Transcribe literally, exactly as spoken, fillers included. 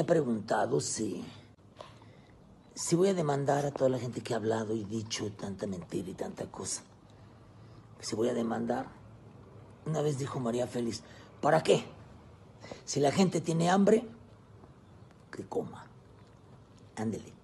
he preguntado si, si voy a demandar a toda la gente que ha hablado y dicho tanta mentira y tanta cosa. Si voy a demandar. Una vez dijo María Félix, ¿para qué? Si la gente tiene hambre, que coma. Ándele.